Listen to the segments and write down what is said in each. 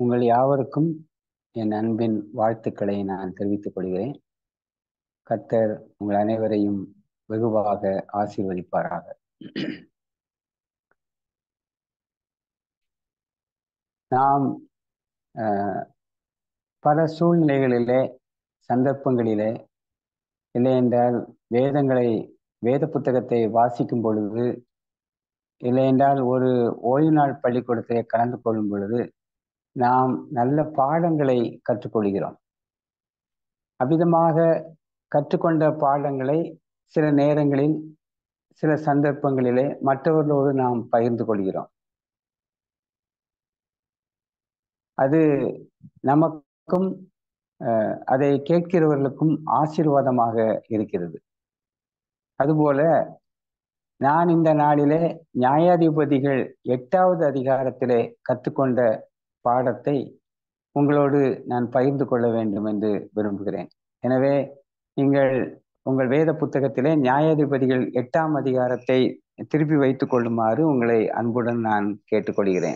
உங்கள் யாவருக்கும் என் அன்பின் வாழ்த்துக்களை நான் தெரிவித்துக் கொள்கிறேன். கர்த்தர் உங்கள் அனைவரையும் வெகுவாக ஆசீர்வதிப்பாராக. நாம் பல சூழ்நிலைகளிலே, சந்தர்ப்பங்களிலே, இல்லையென்றால் வேத புத்தகத்தை வாசிக்கும் பொழுது, இல்லையென்றால் ஒரு ஓய்வு நாள் பள்ளிக்கூடத்தை கலந்து கொள்ளும் பொழுது நாம் நல்ல பாடங்களை கற்றுக்கொள்கிறோம். அவ்விதமாக கற்றுக்கொண்ட பாடங்களை சில நேரங்களில், சில சந்தர்ப்பங்களிலே மற்றவர்களோடு நாம் பகிர்ந்து கொள்கிறோம். அது நமக்கும் அதை கேட்கிறவர்களுக்கும் ஆசீர்வாதமாக இருக்கிறது. அதுபோல நான் இந்த நாளிலே நியாயாதிபதிகள் 8வது அதிகாரத்திலே கற்றுக்கொண்ட பாடத்தை உங்களோடு நான் பகிர்ந்து கொள்ள வேண்டும் என்று விரும்புகிறேன். எனவே நீங்கள் உங்கள் வேத புத்தகத்திலே நியாயாதிபதிகள் 8ஆம் அதிகாரத்தை திருப்பி வைத்துக் கொள்ளுமாறு உங்களை அன்புடன் நான் கேட்டுக்கொள்கிறேன்.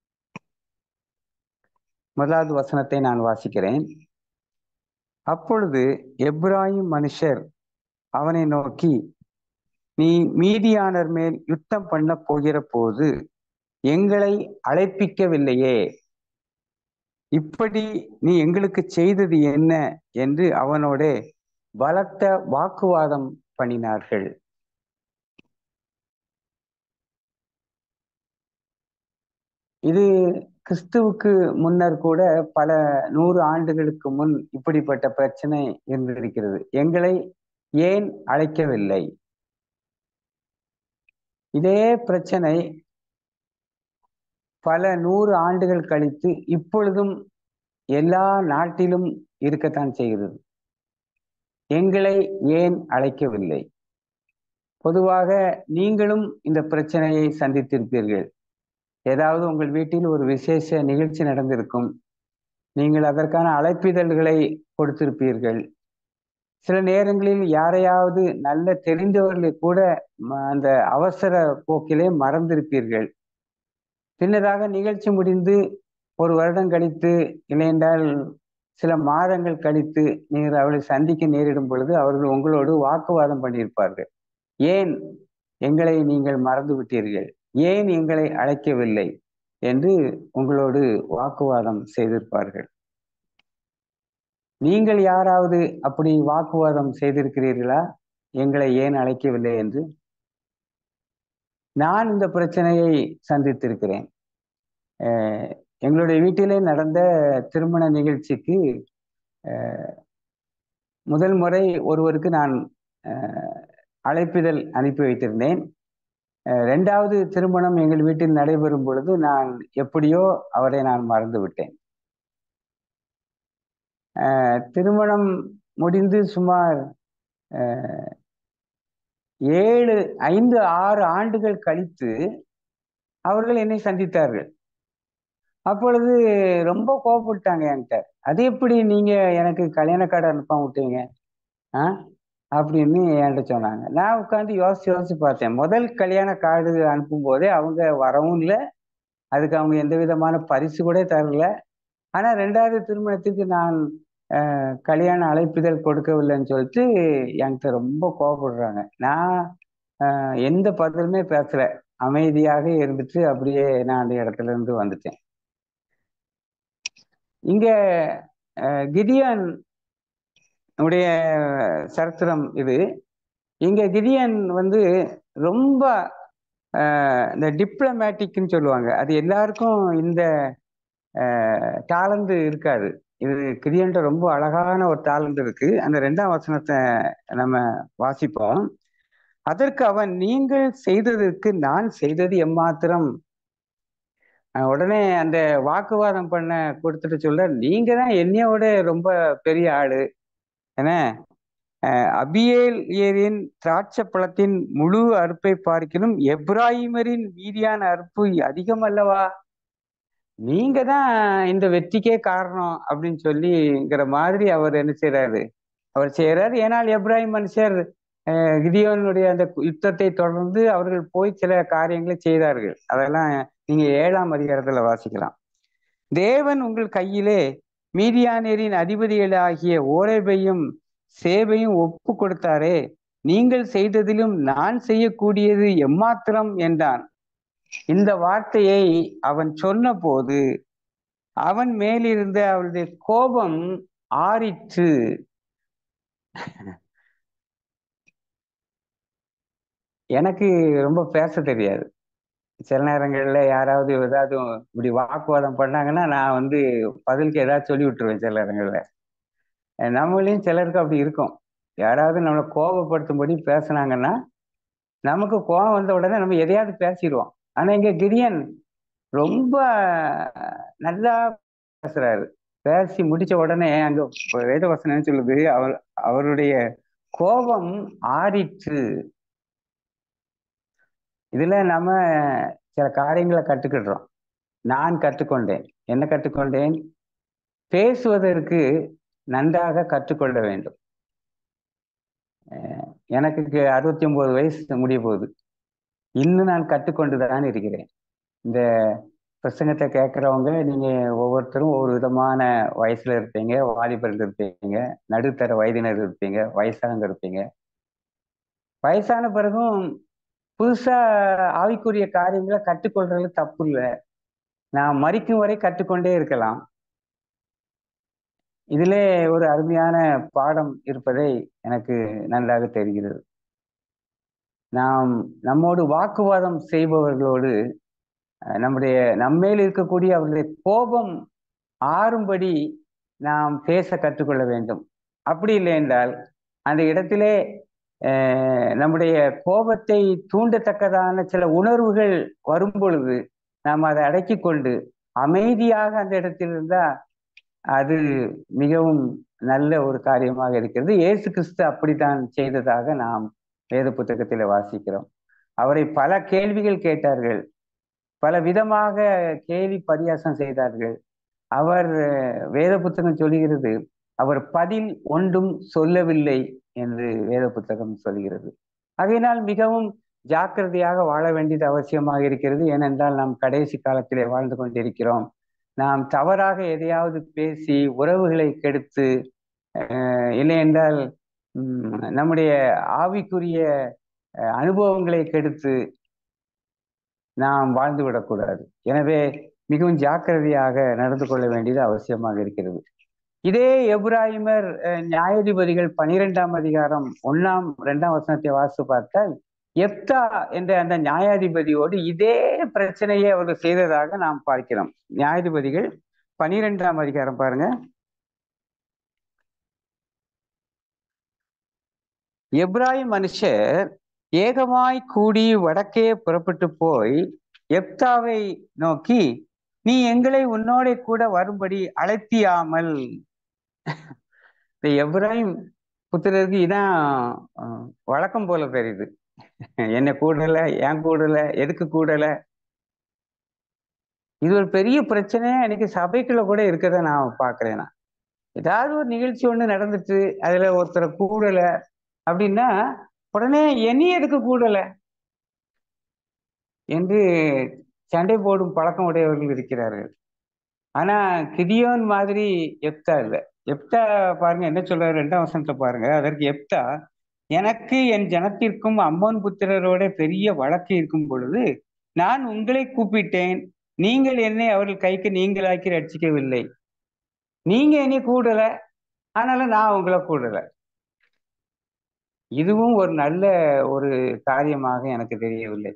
முதலாவது வசனத்தை நான் வாசிக்கிறேன். அப்பொழுது எப்பிராயீம் மனுஷர் அவனை நோக்கி, நீ மீதியானர் மேல் யுத்தம் பண்ண போகிற போது எங்களை அழைப்பிக்கவில்லையே, இப்படி நீ எங்களுக்கு செய்தது என்ன என்று அவனோட பலத்த வாக்குவாதம் பண்ணினார்கள். இது கிறிஸ்துவுக்கு முன்னர் கூட பல 100 ஆண்டுகளுக்கு முன் இப்படிப்பட்ட பிரச்சனை இருந்திருக்கிறது. எங்களை ஏன் அழைக்கவில்லை? இதே பிரச்சனை பல 100 ஆண்டுகள் கழித்து இப்பொழுதும் எல்லா நாட்டிலும் இருக்கத்தான் செய்கிறது. எங்களை ஏன் அழைக்கவில்லை? பொதுவாக நீங்களும் இந்த பிரச்சனையை சந்தித்திருப்பீர்கள். ஏதாவது உங்கள் வீட்டில் ஒரு விசேஷ நிகழ்ச்சி நடந்திருக்கும். நீங்கள் அதற்கான அழைப்பிதழ்களை கொடுத்திருப்பீர்கள். சில நேரங்களில் யாரையாவது நல்ல தெரிந்தவர்களை கூட அந்த அவசர போக்கிலே மறந்திருப்பீர்கள். பின்னதாக நிகழ்ச்சி முடிந்து ஒரு வருடம் கழித்து, இல்லையென்றால் சில மாதங்கள் கழித்து நீங்கள் அவளை சந்திக்க நேரிடும் பொழுது அவர்கள் உங்களோடு வாக்குவாதம் பண்ணியிருப்பார்கள். ஏன் எங்களை நீங்கள் மறந்து விட்டீர்கள்? ஏன் எங்களை அழைக்கவில்லை என்று உங்களோடு வாக்குவாதம் செய்திருப்பார்கள். நீங்கள் யாராவது அப்படி வாக்குவாதம் செய்திருக்கிறீர்களா? எங்களை ஏன் அழைக்கவில்லை என்று? நான் இந்த பிரச்சனையை சந்தித்திருக்கிறேன். எங்களுடைய வீட்டிலே நடந்த திருமண நிகழ்ச்சிக்கு முதல் முறை ஒருவருக்கு நான் அழைப்பிதழ் அனுப்பி வைத்திருந்தேன். 2வது திருமணம் எங்கள் வீட்டில் நடைபெறும் பொழுது நான் எப்படியோ அவரை நான் மறந்து விட்டேன். திருமணம் முடிந்து சுமார் 5-6 ஆண்டுகள் கழித்து அவர்கள் என்னை சந்தித்தார்கள். அப்பொழுது ரொம்ப கோபப்பட்டாங்க என்கிட்ட. அது எப்படி நீங்க எனக்கு கல்யாண கார்டு அனுப்பாம விட்டீங்க அப்படின்னு என்கிட்ட சொன்னாங்க. நான் உட்காந்து யோசிச்சு பார்த்தேன். முதல் கல்யாண கார்டு அனுப்பும் போதே அவங்க வரவும் இல்லை, அதுக்கு அவங்க எந்த விதமான பரிசு கூட தரல. ஆனா 2வது திருமணத்துக்கு நான் கல்யாண அழைப்பிதழ் கொடுக்கவில்லைன்னு சொல்லிட்டு என்கிட்ட ரொம்ப கோபப்படுறாங்க. நான் எந்த பதிலுமே பேசல, அமைதியாக இருந்துட்டு அப்படியே நான் அந்த இடத்துல இருந்து வந்துட்டேன். இங்க கிதியோன் உடைய சரித்திரம் இது. இங்க கிதியோன் ரொம்ப இந்த டிப்ளமேட்டிக்னு சொல்லுவாங்க. அது எல்லாருக்கும் இந்த டேலண்ட் இருக்காது. இது கிதியோன்ட்ட ரொம்ப அழகான ஒரு டேலண்ட் இருக்கு. அந்த 2ஆம் வசனத்தை நம்ம வாசிப்போம். அதற்கு அவன், நீங்கள் செய்ததற்கு நான் செய்தது எம்மாத்திரம்? உடனே அந்த வாக்குவாதம் பண்ண கொடுத்துட்டு சொல்ல, நீங்க தான் என்னையோட ரொம்ப பெரிய ஆளு. என்ன, அபியேலின் திராட்சை பழத்தின் முழு அறுப்பை பார்க்கிலும் எப்பிராயீமரின் மீதியான அறுப்பு அதிகம் அல்லவா? நீங்க தான் இந்த வெற்றிக்கே காரணம் அப்படின்னு சொல்லிங்கிற மாதிரி அவர் என்ன செய்யறாரு? அவர் செய்யறாரு. ஏனால் எப்பிராயீம் மனுஷர் கிதியோனுடைய அந்த யுத்தத்தை தொடர்ந்து அவர்கள் போய் சில காரியங்களை செய்தார்கள். அதெல்லாம் நீங்க 7ஆம் அதிகாரத்துல வாசிக்கலாம். தேவன் உங்கள் கையிலே மீதியானியரின் அதிபதிகளாகிய ஓரேபையும் சேபையும் ஒப்பு கொடுத்தாரே, நீங்கள் செய்ததிலும் நான் செய்யக்கூடியது எம்மாத்திரம் என்றான். இந்த வார்த்தையை அவன் சொன்னபோது அவன் மேலிருந்த அவளுடைய கோபம் ஆறிற்று. எனக்கு ரொம்ப பேச தெரியாது. சில நேரங்கள்ல யாராவது ஏதாவது இப்படி வாக்குவாதம் பண்ணாங்கன்னா நான் பதிலுக்கு ஏதாவது சொல்லி விட்டுருவேன். சில நேரங்கள்ல நம்மளையும் சிலருக்கு அப்படி இருக்கும். யாராவது நம்மளை கோபப்படுத்தும்படி பேசுனாங்கன்னா நமக்கு கோபம் வந்த உடனே நம்ம எதையாவது பேசிடுவோம். ஆனா இங்க கிரியன் ரொம்ப நல்லா பேசுறாரு. பேசி முடிச்ச உடனே அங்க வேதவசனம் சொல்லுது, அவருடைய கோபம் ஆறிற்று. இதுல நம்ம சில காரியங்களை கற்றுக்கிடுறோம். நான் கற்றுக்கொண்டேன். என்ன கற்றுக்கொண்டேன்? பேசுவதற்கு நன்றாக கற்றுக்கொள்ள வேண்டும். எனக்கு 69 வயசு முடிய போகுது. இன்னும் நான் கற்றுக்கொண்டுதான் இருக்கிறேன். இந்த பிரசங்கத்தை கேட்குறவங்க நீங்க ஒவ்வொருத்தரும் ஒவ்வொரு விதமான வயசுல இருப்பீங்க. வாலிபர்கள் இருப்பீங்க, நடுத்தர வயதினர் இருப்பீங்க, வயசானவங்க இருப்பீங்க. வயசான பிறகும் புதுசா ஆவிக்குரிய காரியங்களை கற்றுக்கொள்றது தப்பு இல்லை. நான் மரிக்கும் வரை கற்றுக்கொண்டே இருக்கலாம். இதிலே ஒரு அருமையான பாடம் இருப்பதை எனக்கு நன்றாக தெரிகிறது. நாம் நம்மோடு வாக்குவாதம் செய்பவர்களோடு நம்மேல் இருக்கக்கூடிய அவர்களுடைய கோபம் ஆறும்படி நாம் பேச கற்றுக்கொள்ள வேண்டும். அப்படி இல்லை என்றால் அந்த இடத்திலே நம்முடைய கோபத்தை தூண்டத்தக்கதான சில உணர்வுகள் வரும் பொழுது நாம் அதை அடக்கி கொண்டு அமைதியாக அந்த இடத்தில் இருந்தா அது மிகவும் நல்ல ஒரு காரியமாக இருக்கிறது. இயேசு கிறிஸ்து அப்படித்தான் செய்ததாக நாம் வேத புத்தகத்தில் வாசிக்கிறோம். அவரை பல கேள்விகள் கேட்டார்கள், பல விதமாக கேலி பரியாசம் செய்தார்கள். அவர் வேத புத்தகம் சொல்லுகிறது, அவர் பதில் ஒன்றும் சொல்லவில்லை என்று வேத புத்தகம் சொல்கிறது. ஆகையினால் மிகவும் ஜாக்கிரதையாக வாழ வேண்டியது அவசியமாக இருக்கிறது. ஏனென்றால் நாம் கடைசி காலத்திலே வாழ்ந்து கொண்டிருக்கிறோம். நாம் தவறாக எதையாவது பேசி உறவுகளை கெடுத்து இல்லை என்றால் நம்முடைய ஆவிக்குரிய அனுபவங்களை கெடுத்து நாம் வாழ்ந்து விடக்கூடாது. எனவே மிகவும் ஜாக்கிரதையாக நடந்து கொள்ள வேண்டியது அவசியமாக இருக்கிறது. இதே எபிராயிமர் நியாயாதிபதிகள் 12ஆம் அதிகாரம் 1, 2 வசனத்தை வாசித்து பார்த்தால் எப்தா என்ற அந்த நியாயாதிபதியோடு இதே பிரச்சனையை அவர்கள் செய்ததாக நாம் பார்க்கிறோம். நியாயாதிபதிகள் 12ஆம் அதிகாரம் பாருங்க. எப்ராயிம் மனுஷர் ஏகமாய் கூடி வடக்கே புறப்பட்டு போய் எப்தாவை நோக்கி, நீ எங்களை உன்னோட கூட வரும்படி அழைத்தியாமல். இந்த எப்ராயிம் புத்திரருக்கு இதான் வழக்கம் போல தெரியுது. என்ன கூடல, ஏன் கூடல, எதுக்கு கூடல. இது ஒரு பெரிய பிரச்சனையா இன்னைக்கு சபைக்குள்ள கூட இருக்கதை நான் பாக்குறேன். ஏதாவது ஒரு நிகழ்ச்சி ஒண்ணு நடந்துட்டு அதுல ஒருத்தரை கூடல அப்படின்னா உடனே என்னை எதுக்கு கூடல என்று சண்டை போடும் பழக்கம் உடையவர்கள் இருக்கிறார்கள். ஆனா கிதியோன் மாதிரி எப்தா இல்லை. எப்தா பாருங்க என்ன சொல்றாரு, 2ஆம் வசனத்தை பாருங்க. அதற்கு எப்தா, எனக்கு என் ஜனத்திற்கும் அம்மோன் புத்திரரோட பெரிய வழக்கு இருக்கும் பொழுது நான் உங்களை கூப்பிட்டேன், நீங்கள் என்னை அவர்கள் கைக்கு நீங்களாக்கி ரட்சிக்கவில்லை. நீங்க என்னை கூடல, ஆனாலும் நான் உங்களை கூடல. இதுவும் ஒரு நல்ல ஒரு காரியமாக எனக்கு தெரியவில்லை.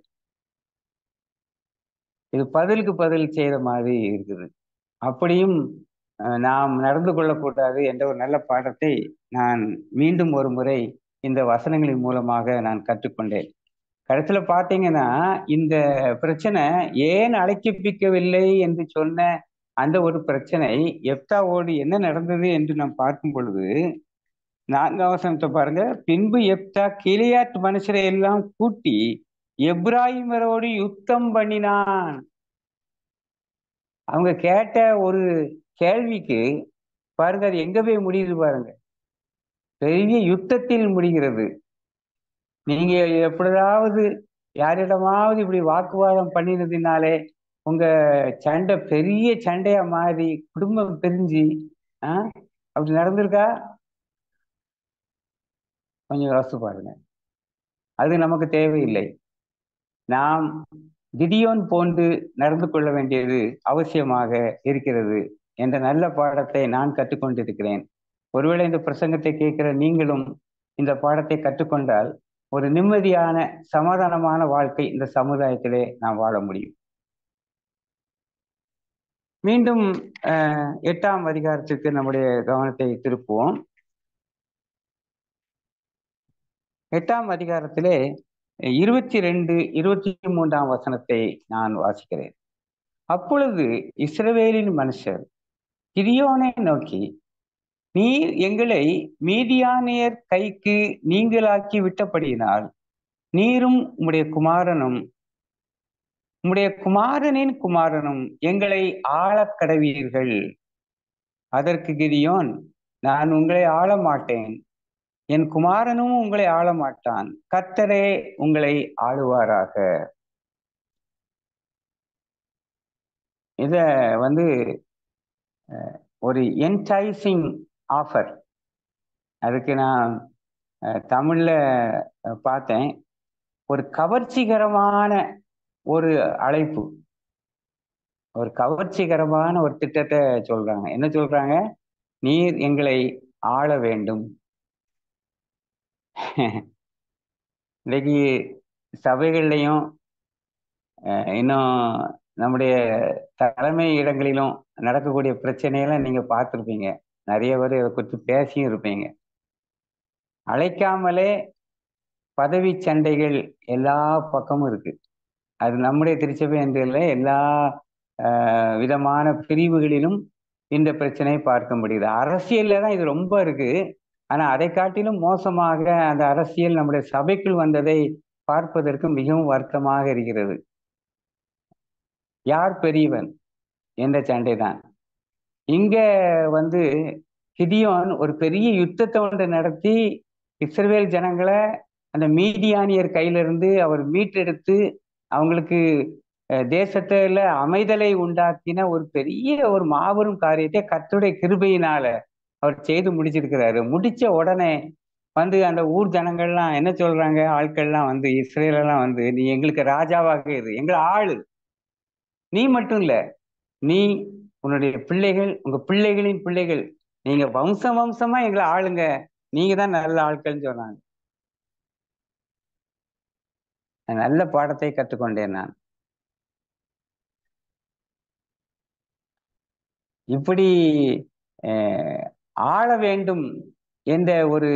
இது பதிலுக்கு பதில் செய்த மாதிரி இருக்குது. அப்படியும் நாம் நடந்து கொள்ளக்கூடாது என்ற ஒரு நல்ல பாடத்தை நான் மீண்டும் ஒரு முறை இந்த வசனங்களின் மூலமாக நான் கற்றுக்கொண்டேன். கடைசியில பார்த்தீங்கன்னா இந்த பிரச்சனை ஏன் அழைப்பிக்கவில்லை என்று சொன்ன அந்த ஒரு பிரச்சனை எப்தாவோடு என்ன நடந்தது என்று நாம் பார்க்கும் பொழுது 4ஆம் வசனத்தை பாருங்க. பின்பு எப்தா கிலியாத் மனுஷரை எல்லாம் கூட்டி எப்ராயிமரோடு யுத்தம் பண்ணினான். அவங்க கேட்ட ஒரு கேள்விக்கு பாருங்க அது எங்க போய் முடியுது பாருங்க, பெரிய யுத்தத்தில் முடிகிறது. நீங்க எப்படியாவது யாரிடமாவது இப்படி வாக்குவாதம் பண்ணினதினாலே உங்க சண்டை பெரிய சண்டையா மாறி குடும்பம் பிரிஞ்சு அப்படி நடந்திருக்கா? கொஞ்சம் யோசிச்சு பாருங்க. அது நமக்கு தேவையில்லை. நாம் கிதியோன் போன்று நடந்து கொள்ள வேண்டியது அவசியமாக இருக்கிறது என்ற நல்ல பாடத்தை நான் கற்றுக்கொண்டிருக்கிறேன். ஒருவேளை இந்த பிரசங்கத்தை கேட்கிற நீங்களும் இந்த பாடத்தை கற்றுக்கொண்டால் ஒரு நிம்மதியான சமாதானமான வாழ்க்கை இந்த சமுதாயத்திலே நாம் வாழ முடியும். மீண்டும் 8ஆம் அதிகாரத்திற்கு நம்முடைய கவனத்தை திருப்புவோம். 8ஆம் அதிகாரத்திலே 22, 23ஆம் வசனத்தை நான் வாசிக்கிறேன். அப்பொழுது இஸ்ரவேலின் மனுஷர் கிதியோனை நோக்கி, நீர் எங்களை மீதியானியர் கைக்கு நீங்களாக்கி விட்டபடியினால் நீரும் உம்முடைய குமாரனின் குமாரனும் எங்களை ஆளக் கடவீர்கள். அதற்கு கிதியோன், நான் உங்களை ஆள மாட்டேன், என் குமாரனும் உங்களை ஆள மாட்டான், கர்த்தரே உங்களை ஆளுவாராக. இத ஒரு என்டைசிங் ஆஃபர். அதுக்கு நான் தமிழ்ல பார்த்தேன், ஒரு கவர்ச்சிகரமான ஒரு அழைப்பு, ஒரு கவர்ச்சிகரமான ஒரு திட்டத்தை சொல்றாங்க. என்ன சொல்றாங்க? நீர் எங்களை ஆள வேண்டும். இன்னைக்கு சபைகள்லையும் இன்னும் நம்முடைய தலைமை இடங்களிலும் நடக்கக்கூடிய பிரச்சனையெல்லாம் நீங்க பார்த்துருப்பீங்க. நிறைய பேர் இதை குறித்து பேசியும் இருப்பீங்க. அழைக்காமலே பதவி சண்டைகள் எல்லா பக்கமும் இருக்கு. அது நம்முடைய திருச்சபை என்று இல்லை, எல்லா விதமான பிரிவுகளிலும் இந்த பிரச்சனையை பார்க்க முடியுது. அரசியல்ல தான் இது ரொம்ப இருக்கு. ஆனா அதை காட்டிலும் மோசமாக அந்த அரசியல் நம்முடைய சபைக்குள் வந்ததை பார்ப்பதற்கு மிகவும் வருத்தமாக இருக்கிறது. யார் பெரியவன் என்ற சண்டை தான். இங்க கிதியோன் ஒரு பெரிய யுத்தத்தை ஒன்று நடத்தி இஸ்ரவேல் ஜனங்களை அந்த மீதியானியர் கையிலிருந்து அவர் மீட்டெடுத்து அவங்களுக்கு தேசத்துல அமைதலை உண்டாக்கின ஒரு பெரிய ஒரு மாபெரும் காரியத்தை கர்த்தருடைய கிருபையினால அவர் செய்து முடிச்சிருக்கிறாரு. முடிச்ச உடனே அந்த ஊர் ஜனங்கள்லாம் என்ன சொல்றாங்க? ஆட்கள்லாம் இஸ்ரேலெல்லாம் நீ எங்களுக்கு ராஜாவாக இரு, எங்களை ஆளு. நீ மட்டும் இல்ல, நீ, உன்னுடைய பிள்ளைகள், உங்க பிள்ளைகளின் பிள்ளைகள், நீங்க வம்சம் வம்சமா எங்களை ஆளுங்க, நீங்க தான் நல்ல ஆட்கள்னு சொன்னாங்க. நல்ல பாடத்தை கற்றுக்கொண்டேன் நான். இப்படி ஆள வேண்டும் என்ற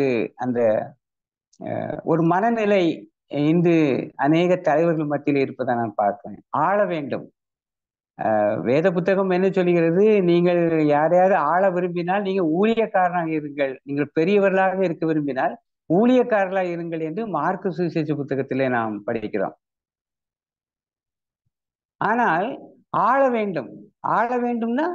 ஒரு மனநிலை இன்று அநேக தலைவர்கள் மத்தியில் இருப்பதை நான் பார்க்கிறேன். ஆள வேண்டும். வேத புத்தகம் என்ன சொல்கிறது? நீங்கள் யாரையாவது ஆள விரும்பினால் நீங்க ஊழியக்காரனாக இருங்கள், நீங்கள் பெரியவர்களாக இருக்க விரும்பினால் ஊழியக்காரர்களாக இருங்கள் என்று மார்க்கு சுவிசேஷ புத்தகத்திலே நாம் படிக்கிறோம். ஆனால் ஆள வேண்டும், ஆள வேண்டும்னா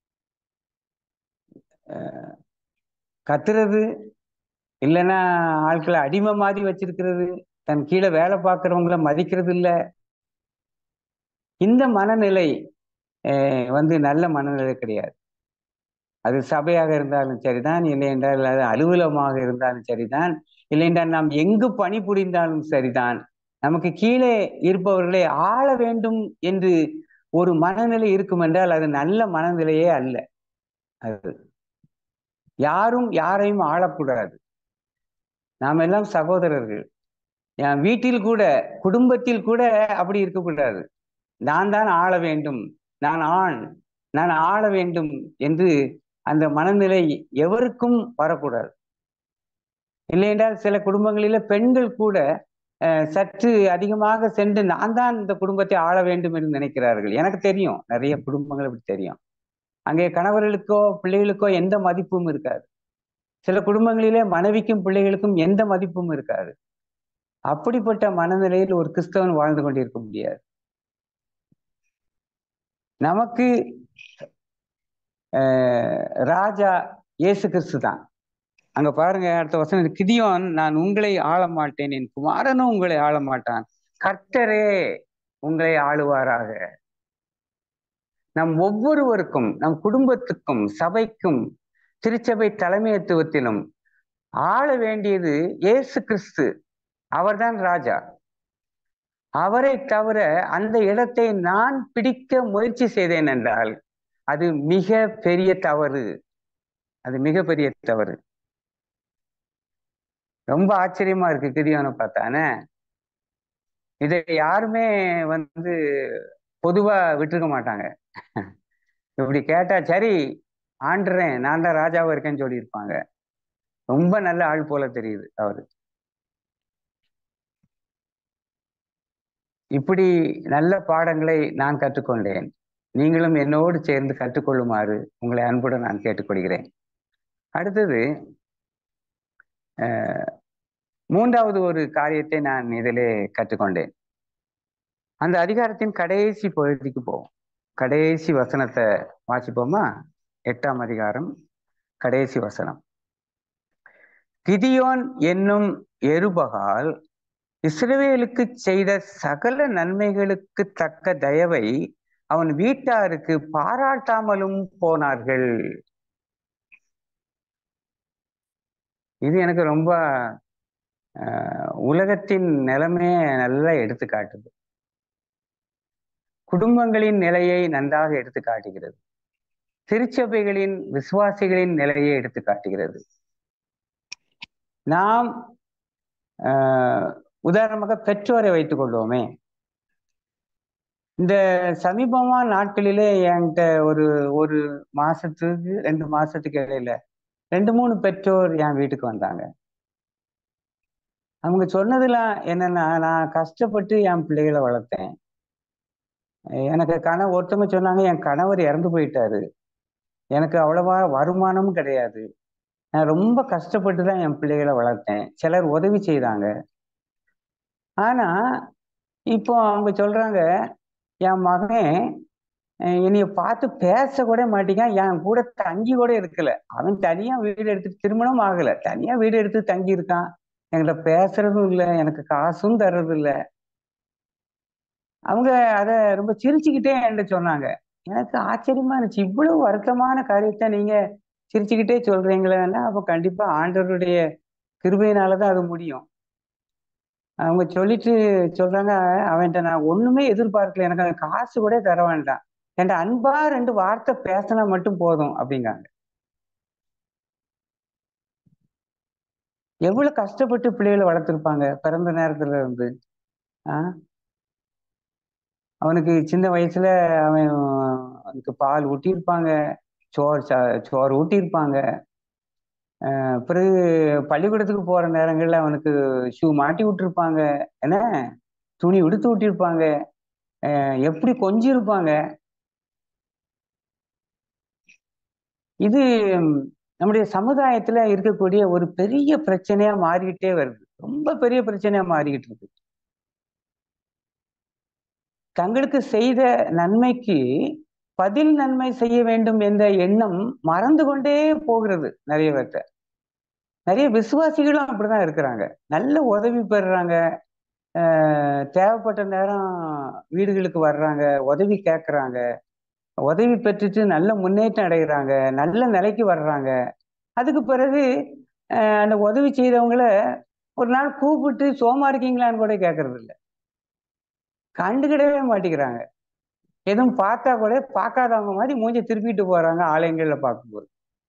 கத்துறது, இல்லைன்னா ஆட்களை அடிமை மாதிரி வச்சிருக்கிறது, தன் கீழே வேலை பார்க்கிறவங்கள மதிக்கிறது இல்லை. இந்த மனநிலை நல்ல மனநிலை கிடையாது. அது சபையாக இருந்தாலும் சரிதான், இல்லை என்றால் அது அலுவலகமாக இருந்தாலும் சரிதான், இல்லை என்றால் நாம் எங்கு பணிபுரிந்தாலும் சரிதான், நமக்கு கீழே இருப்பவர்களை ஆள வேண்டும் என்று ஒரு மனநிலை இருக்கும் என்றால் அது நல்ல மனநிலையே அல்ல. அது யாரும் யாரையும் ஆளக்கூடாது. நாம் எல்லாம் சகோதரர்கள். என் வீட்டில் கூட, குடும்பத்தில் கூட அப்படி இருக்கக்கூடாது. நான் தான் ஆள வேண்டும், நான் ஆண், நான் ஆள வேண்டும் என்று அந்த மனநிலை எவருக்கும் வரக்கூடாது. இல்லை என்றால் சில குடும்பங்களில பெண்கள் கூட சற்று அதிகமாக சென்று நான் தான் இந்த குடும்பத்தை ஆள வேண்டும் என்று நினைக்கிறார்கள். எனக்கு தெரியும், நிறைய குடும்பங்கள் அப்படி தெரியும். அங்கே கணவர்களுக்கோ பிள்ளைகளுக்கோ எந்த மதிப்பும் இருக்காது. சில குடும்பங்களிலே மனைவிக்கும் பிள்ளைகளுக்கும் எந்த மதிப்பும் இருக்காது. அப்படிப்பட்ட மனநிலையில் ஒரு கிறிஸ்தவன் வாழ்ந்து கொண்டிருக்க முடியாது. நமக்கு ராஜா இயேசு கிறிஸ்து தான். அங்க பாருங்க, அடுத்த வசனம், கிதியோன், நான் உங்களை ஆள மாட்டேன், என் குமாரனும் உங்களை ஆள மாட்டான், கர்த்தரே உங்களை ஆளுவாராக. நம் ஒவ்வொருவருக்கும், நம் குடும்பத்துக்கும், சபைக்கும், திருச்சபை தலைமைத்துவத்திலும் ஆள வேண்டியது இயேசு கிறிஸ்து. அவர்தான் ராஜா. அவரை தவிர அந்த இடத்தை நான் பிடிக்க முயற்சி செய்தேன் என்றால் அது மிக பெரிய தவறு. அது மிக பெரிய தவறு. ரொம்ப ஆச்சரியமா இருக்கு கிதியோனை பார்த்தானே. இதை யாருமே பொதுவா விட்டுருக்க மாட்டாங்க. இப்படி கேட்டா சரி ஆண்டுறேன், நான் தான் ராஜாவா இருக்கேன்னு சொல்லியிருப்பாங்க. ரொம்ப நல்ல ஆள் போல தெரியுது அவரு. இப்படி நல்ல பாடங்களை நான் கற்றுக்கொண்டேன். நீங்களும் என்னோடு சேர்ந்து கற்றுக்கொள்ளுமாறு உங்களை அன்புடன் நான் கேட்டுக்கொள்கிறேன். அடுத்தது மூன்றாவது ஒரு காரியத்தை நான் இதிலே கற்றுக்கொண்டேன். அந்த அதிகாரத்தின் கடைசி பகுதிக்கு போவோம். கடைசி வசனத்தை வாசிப்போமா? 8ஆம் அதிகாரம் கடைசி வசனம். கிதியோன் என்னும் எருபகால் இஸ்ரவேலுக்கு செய்த சகல நன்மைகளுக்கு தக்க தயவை அவன் வீட்டாருக்கு பாராட்டாமலும் போனார்கள். இது எனக்கு ரொம்ப உலகத்தின் நிலைமையை நல்லா எடுத்து காட்டுது. குடும்பங்களின் நிலையை நன்றாக எடுத்து காட்டுகிறது. திருச்சபைகளின் விசுவாசிகளின் நிலையை எடுத்து காட்டுகிறது. நாம் உதாரணமாக பெற்றோரை வைத்துக் கொள்வோமே. இந்த சமீபமான நாட்களிலே என்கிட்ட ஒரு மாசத்துக்கு 2 மாசத்துக்கு இடையில 2-3 பெற்றோர் என் வீட்டுக்கு வந்தாங்க. அவங்க சொன்னதெல்லாம் என்னன்னா, நான் கஷ்டப்பட்டு என் பிள்ளைகளை வளர்த்தேன். எனக்கு ஒருத்தவங்க சொன்னாங்க, என் கணவர் இறந்து போயிட்டாரு, எனக்கு அவ்வளவா வருமானமும் கிடையாது, நான் ரொம்ப கஷ்டப்பட்டு தான் என் பிள்ளைகளை வளர்த்தேன், சிலர் உதவி செய்தாங்க. ஆனா இப்போ அவங்க சொல்றாங்க, என் மகன் என்னைய பார்த்து பேச கூட மாட்டேங்கான், என் கூட தங்கி கூட இருக்கல. அவன் தனியா வீடு எடுத்துட்டு, திருமணம் ஆகல, தனியா வீடு எடுத்து தங்கி இருக்கான், என்கிட்ட பேசுறதும் இல்லை, எனக்கு காசும் தர்றது இல்லை. அவங்க அத ரொம்ப சிரிச்சுக்கிட்டே என்கிட்ட சொன்னாங்க. எனக்கு ஆச்சரியமா இருந்துச்சு. இவ்வளவு வருத்தமான காரியத்தை நீங்க சிரிச்சுக்கிட்டே சொல்றீங்களேன்னா, அப்ப கண்டிப்பா ஆண்டவருடைய கிருபையினாலதான் அது முடியும். அவங்க சொல்லிட்டு சொல்றாங்க, அவன்கிட்ட நான் ஒண்ணுமே எதிர்பார்க்கல, எனக்கு அந்த காசு கூட தர வேண்டாம், என்கிட்ட அன்பா 2 வார்த்தை பேசினா மட்டும் போதும் அப்படிங்காங்க. எவ்வளவு கஷ்டப்பட்டு பிள்ளைகளை வளர்த்திருப்பாங்க பிறந்த நேரத்துல இருந்து. ஆஹ் அவனுக்கு சின்ன வயசுல அவனுக்கு பால் ஊட்டியிருப்பாங்க, சோறு ஊட்டியிருப்பாங்க. பிறகு பள்ளிக்கூடத்துக்கு போற நேரங்கள்ல அவனுக்கு ஷூ மாட்டி விட்டுருப்பாங்க, என்ன துணி உடுத்து விட்டிருப்பாங்க, எப்படி கொஞ்சிருப்பாங்க. இது நம்முடைய சமுதாயத்துல இருக்கக்கூடிய ஒரு பெரிய பிரச்சனையா மாறிக்கிட்டே வருது. ரொம்ப பெரிய பிரச்சனையா மாறிக்கிட்டு இருக்கு. தங்களுக்கு செய்த நன்மைக்கு பதில் நன்மை செய்ய வேண்டும் என்ற எண்ணம் மறந்து கொண்டே போகிறது நிறைய பேர்த்த. நிறைய விசுவாசிகளும் அப்படிதான் இருக்கிறாங்க. நல்ல உதவி பெறுறாங்க, தேவைப்பட்ட நேரம் வீடுகளுக்கு வர்றாங்க, உதவி கேட்கறாங்க, உதவி பெற்றுட்டு நல்ல முன்னேற்றம் அடைகிறாங்க, நல்ல நிலைக்கு வர்றாங்க. அதுக்கு பிறகு அந்த உதவி செய்தவங்கள ஒரு நாள் கூப்பிட்டு சோமா இருக்கீங்களான்னு கூட கேட்கறது இல்லை, கண்டுக்கிடவே மாட்டேங்கிறாங்க. எதுவும் பார்த்தா கூட பார்க்காதவங்க மாதிரி மூஞ்சி திருப்பிட்டு போறாங்க ஆலயங்கள்ல பார்க்கும்போது.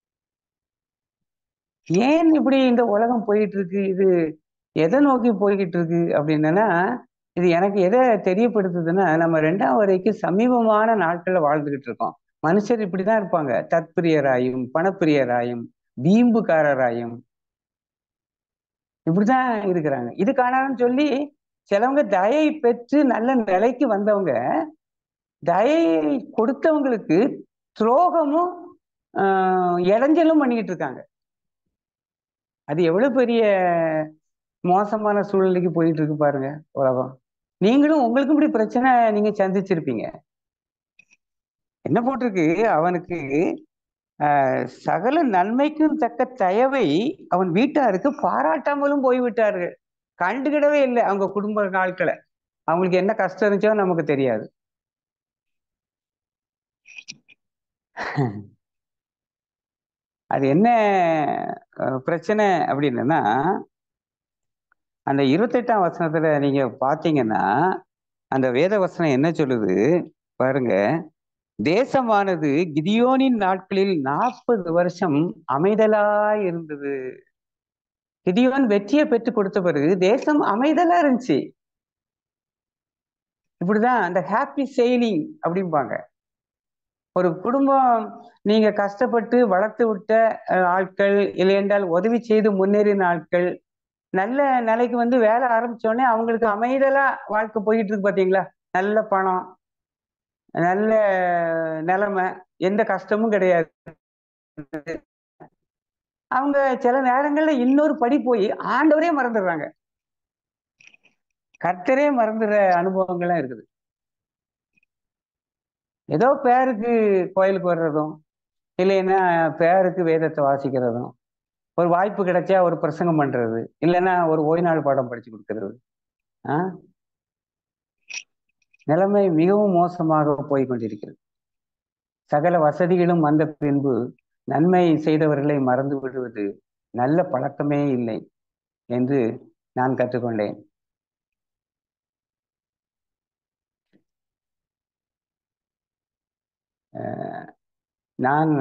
ஏன் இப்படி இந்த உலகம் போயிட்டு இருக்கு? இது எதை நோக்கி போய்கிட்டு இருக்கு அப்படின்னா, இது எனக்கு எதை தெரியப்படுத்துதுன்னா, நம்ம 2ஆம் வரைக்கும் சமீபமான நாட்கள்ல வாழ்ந்துகிட்டு இருக்கோம். மனுஷர் இப்படிதான் இருப்பாங்க, தற்பிரியராயும் பணப்பிரியராயும் வீம்புக்காரராயும் இப்படிதான் இருக்கிறாங்க. இது காணான்னு சொல்லி சிலவங்க தயை பெற்று நல்ல நிலைக்கு வந்தவங்க தயை கொடுத்தவங்களுக்கு துரோகமும் இடைஞ்சலும் பண்ணிக்கிட்டு இருக்காங்க. அது எவ்வளவு பெரிய மோசமான சூழ்நிலைக்கு போயிட்டு இருக்கு பாருங்க உலகம். நீங்களும் உங்களுக்கும் இப்படி பிரச்சனை நீங்க சந்திச்சிருப்பீங்க. என்ன போட்டிருக்கு, அவனுக்கு சகல நன்மைக்கும் தக்க தயவை அவன் வீட்டாருக்கு பாராட்டாமலும் போய்விட்டார்கள். கண்டுகிடவே இல்லை அவங்க குடும்ப நாட்களை. அவங்களுக்கு என்ன கஷ்டம் இருந்துச்சோ நமக்கு தெரியாது. அது என்ன பிரச்சனை அப்படின்னா, அந்த 28ஆம் வசனத்துல நீங்க பார்த்தீங்கன்னா, அந்த வேத வசனம் என்ன சொல்லுது பாருங்க. தேசமானது கிதியோனின் நாட்களில் 40 வருஷம் அமைதலாய் இருந்தது. கிதியோன் வெற்றியை பெற்றுக் கொடுத்த பிறகு தேசம் அமைதலா இருந்துச்சு. இப்படிதான் அந்த ஹாப்பி செயிலிங் அப்படிம்பாங்க. ஒரு குடும்பம் நீங்க கஷ்டப்பட்டு வளர்த்து விட்ட ஆட்கள், இல்லை என்றால் உதவி செய்து முன்னேறின ஆட்கள், நல்ல நிலைக்கு வந்து வேலை ஆரம்பிச்ச உடனே அவங்களுக்கு அமைதலா வாழ்க்கை போயிட்டு இருக்கு பாத்தீங்களா? நல்ல பணம், நல்ல நிலைமை, எந்த கஷ்டமும் கிடையாது. அவங்க சில நேரங்கள்ல இன்னொரு படி போய் ஆண்டவரே மறந்துடுறாங்க. கர்த்தரே மறந்துடுற அனுபவங்கள்லாம் இருக்குது. ஏதோ பேருக்கு கோயிலுக்கு வர்றதும், இல்லைன்னா பேருக்கு வேதத்தை வாசிக்கிறதும், ஒரு வாய்ப்பு கிடைச்சா ஒரு பிரசங்கம் பண்றது, இல்லைன்னா ஒரு ஓய்நாள் பாடம் படிச்சு கொடுக்கறது. ஆஹ் நிலைமை மிகவும் மோசமாக போய் கொண்டிருக்கிறது. சகல வசதிகளும் வந்த பின்பு நன்மை செய்தவர்களை மறந்து விடுவது நல்ல பழக்கமே இல்லை என்று நான் கற்றுக்கொண்டேன். நான்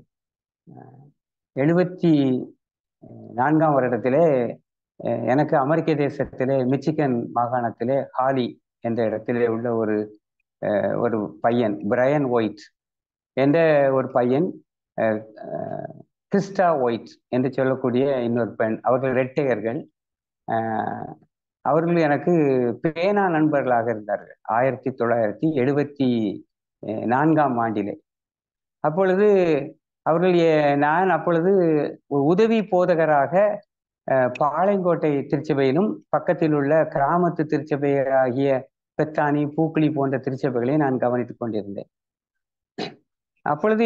74ஆம் வருடத்திலே எனக்கு அமெரிக்க தேசத்திலே மிச்சிகன் மாகாணத்திலே ஹாலி என்ற இடத்திலே உள்ள ஒரு ஒரு பையன், பிரையன் ஒயிட் என்ற ஒரு பையன், கிறிஸ்டா ஒயிட் என்று சொல்லக்கூடிய இன்னொரு பெண், அவர்கள் இரட்டையர்கள். அவர்கள் எனக்கு பேனா நண்பர்களாக இருந்தார்கள் 1974ஆம் ஆண்டிலே. அப்பொழுது அவர்கள் நான் அப்பொழுது உதவி போதகராக பாளையங்கோட்டை திருச்சபையிலும் பக்கத்தில் உள்ள கிராமத்து திருச்சபை ஆகிய பெத்தானி, பூக்குழி போன்ற திருச்சபைகளை நான் கவனித்துக் கொண்டிருந்தேன். அப்பொழுது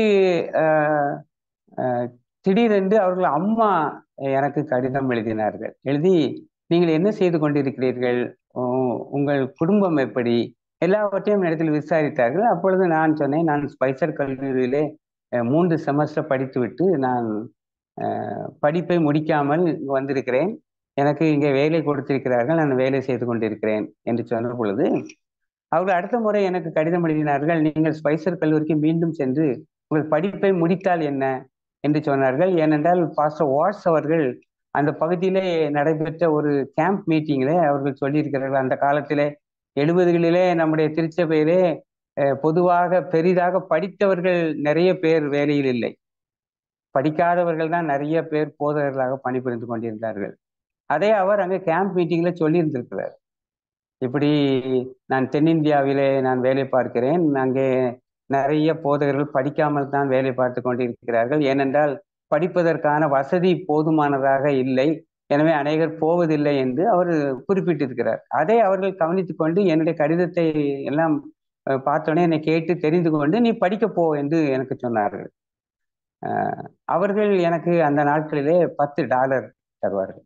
திடீரென்று அவர்கள் அம்மா எனக்கு கடிதம் எழுதினார்கள். எழுதி, நீங்கள் என்ன செய்து கொண்டிருக்கிறீர்கள், உங்கள் குடும்பம் எப்படி, எல்லாவற்றையும் இடத்தில் விசாரித்தார்கள். அப்பொழுது நான் சொன்னேன், நான் ஸ்பைசர் கல்லூரியிலே 3 செமஸ்டர் படித்துவிட்டு நான் படிப்பை முடிக்காமல் வந்திருக்கிறேன். எனக்கு இங்கே வேலை கொடுத்திருக்கிறார்கள், நான் வேலை செய்து கொண்டிருக்கிறேன் என்று சொன்ன பொழுது அவர்கள் அடுத்த முறை எனக்கு கடிதம் எழுதினார்கள். நீங்கள் ஸ்பைசர் கல்லூரிக்கு மீண்டும் சென்று உங்கள் படிப்பை முடித்தால் என்ன என்று சொன்னார்கள். ஏனென்றால் பாஸ்டர் வாட்ஸ் அவர்கள் அந்த பகுதியிலே நடைபெற்ற ஒரு கேம்ப் மீட்டிங்கிலே அவர்கள் சொல்லியிருக்கிறார்கள், அந்த காலத்திலே 70களிலே நம்முடைய திருச்சபையிலே பொதுவாக பெரிதாக படித்தவர்கள் நிறைய பேர் வேலையில் இல்லை, படிக்காதவர்கள் தான் நிறைய பேர் போதகர்களாக பணிபுரிந்து கொண்டிருந்தார்கள். அதே அவர் அங்கே கேம்ப் மீட்டிங்ல சொல்லியிருந்திருக்கிறார். இப்படி நான் தென்னிந்தியாவிலே நான் வேலை பார்க்கிறேன், அங்கே நிறைய போதகர்கள் படிக்காமல் தான் வேலை பார்த்து கொண்டிருக்கிறார்கள், ஏனென்றால் படிப்பதற்கான வசதி போதுமானதாக இல்லை, எனவே அநேகர் போவதில்லை என்று அவர் குறிப்பிட்டிருக்கிறார். அதை அவர்கள் கவனித்துக் கொண்டு என்னுடைய கடிதத்தை எல்லாம் பார்த்தோன்னே என்னை கேட்டு தெரிந்து கொண்டு நீ படிக்க போ என்று எனக்கு சொன்னார்கள். அவர்கள் எனக்கு அந்த நாட்களிலே $10 தருவார்கள்.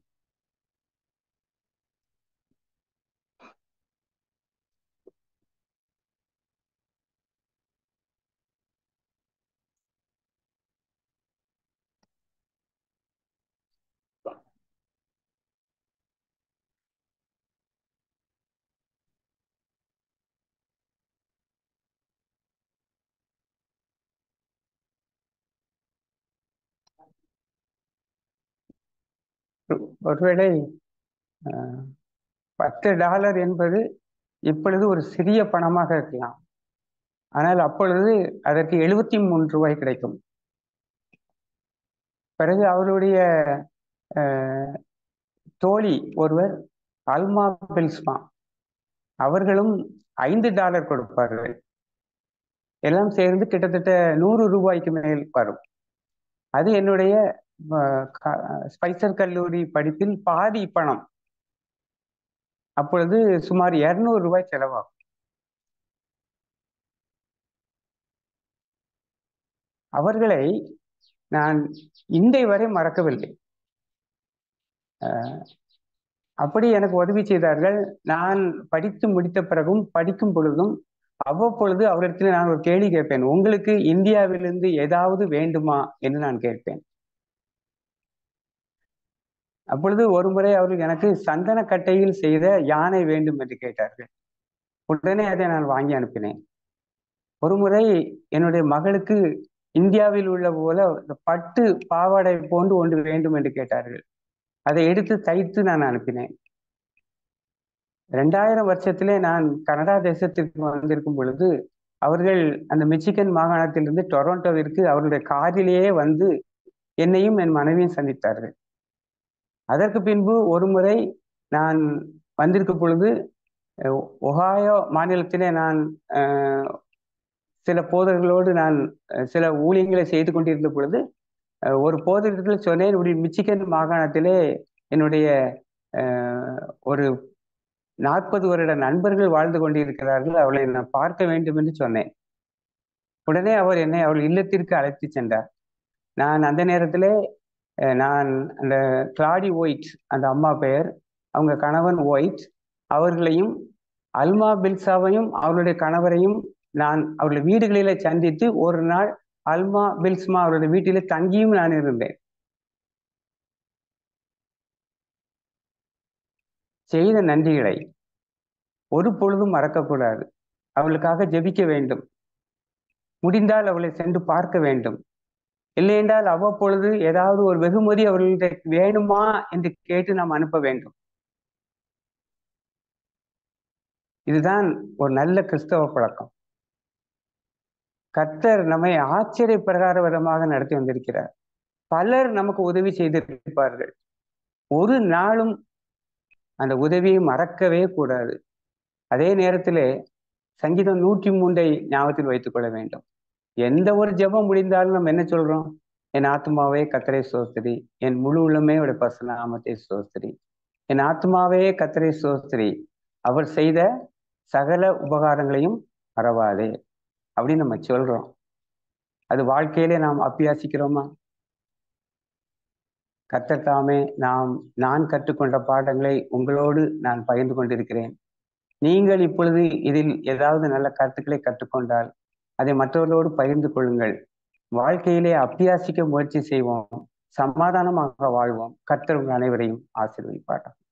ஒருவேளை $10 என்பது இப்பொழுது ஒரு சிறிய பணமாக இருக்கலாம், ஆனால் அப்பொழுது அதற்கு 73 ரூபாய் கிடைக்கும். பிறகு அவருடைய தோழி ஒருவர், அல்மா பெல்ஸ்மா, அவர்களும் $5 கொடுப்பார்கள். எல்லாம் சேர்ந்து கிட்டத்தட்ட 100 ரூபாய்க்கு மேல் வரும். அது என்னுடைய ஸ்பைசர் கல்லூரி படிப்பில் பாதி பணம். அப்பொழுது சுமார் 200 ரூபாய் செலவாகும். அவர்களை நான் இன்றை வரை மறக்கவில்லை. அப்படி எனக்கு உதவி செய்தார்கள். நான் படித்து முடித்த பிறகும் படிக்கும் பொழுதும் அவ்வப்பொழுது அவரிடத்தில் நான் ஒரு கேள்வி கேட்பேன், உங்களுக்கு இந்தியாவிலிருந்து ஏதாவது வேண்டுமா என்று நான் கேட்பேன். அப்பொழுது ஒரு முறை அவர்கள் எனக்கு சந்தன கட்டையில் செய்த யானை வேண்டும் என்று கேட்டார்கள். உடனே அதை நான் வாங்கி அனுப்பினேன். ஒரு முறை என்னுடைய மகளுக்கு இந்தியாவில் உள்ள போல இந்த பட்டு பாவாடை போன்று ஒன்று வேண்டும் என்று கேட்டார்கள். அதை எடுத்து தைத்து நான் அனுப்பினேன். 2000 வருஷத்திலே நான் கனடா தேசத்திற்கு வந்திருக்கும் பொழுது அவர்கள் அந்த மிச்சிகன் மாகாணத்திலிருந்து டொரண்டோவிற்கு அவருடைய காரிலேயே வந்து என்னையும் என் மனைவியும் சந்தித்தார்கள். அதற்கு பின்பு ஒரு முறை நான் வந்திருக்கும் பொழுது ஒஹாயோ மாநிலத்திலே நான் சில போதர்களோடு நான் சில ஊழியங்களை செய்து கொண்டிருந்த பொழுது ஒரு போதகத்தில் சொன்னேன், என்னுடைய மிச்சிகன் மாகாணத்திலே என்னுடைய ஒரு 40 வருட நண்பர்கள் வாழ்ந்து கொண்டிருக்கிறார்கள், அவளை நான் பார்க்க வேண்டும் என்று சொன்னேன். உடனே அவர் என்னை அவள் இல்லத்திற்கு அழைத்து சென்றார். நான் அந்த நேரத்திலே நான் அந்த கிளாடி ஒயிட், அந்த அம்மா பெயர், அவங்க கணவன் ஒயிட், அவர்களையும் அல்மா பில்சாவையும் அவருடைய கணவரையும் நான் அவருடைய வீடுகளிலே சந்தித்து ஒரு நாள் அல்மா பில்ஸ்மா அவருடைய வீட்டிலே தங்கியும் நான் இருந்தேன். செய்த நன்றிகளை ஒரு பொழுதும் மறக்கக்கூடாது. அவளுக்காக ஜெபிக்க வேண்டும். முடிந்தால் அவளை சென்று பார்க்க வேண்டும். இல்லையென்றால் அவ்வப்பொழுது ஏதாவது ஒரு வெகுமதி அவர்கள்ட்ட வேணுமா என்று கேட்டு நாம் அனுப்ப வேண்டும். இதுதான் ஒரு நல்ல கிறிஸ்தவ பழக்கம். கர்த்தர் நம்மை ஆச்சரிய பிரகார விதமாக நடத்தி வந்திருக்கிறார். பலர் நமக்கு உதவி செய்திருப்பார்கள். ஒரு நாளும் அந்த உதவியை மறக்கவே கூடாது. அதே நேரத்திலே சங்கீதம் 103 ஞாபகத்தில் வைத்துக் கொள்ள வேண்டும். எந்த ஒரு ஜெபம் முடிந்தாலும் நம்ம என்ன சொல்றோம்? என் ஆத்மாவே கர்த்தரை ஸ்தோத்திரி, என் முழு உள்ளமே அவருடைய பரிசுத்த நாமத்தை ஸ்தோத்திரி, என் ஆத்மாவே கர்த்தரை ஸ்தோத்திரி, அவர் செய்த சகல உபகாரங்களையும் மறவாதே அப்படின்னு நம்ம சொல்றோம். அது வாழ்க்கையிலே நாம் அபியாசிக்கிறோமா? கர்த்தர் தாமே நான் கற்றுக்கொண்ட பாடங்களை உங்களோடு நான் பகிர்ந்து கொண்டிருக்கிறேன். நீங்கள் இப்பொழுது இதில் ஏதாவது நல்ல கருத்துக்களை கற்றுக்கொண்டால் அதை மற்றவர்களோடு பகிர்ந்து கொள்ளுங்கள். வாழ்க்கையிலே அபியாசிக்க முயற்சி செய்வோம். சமாதானமாக வாழ்வோம். கர்த்தர் உங்கள் அனைவரையும் ஆசீர்வதிப்பார்.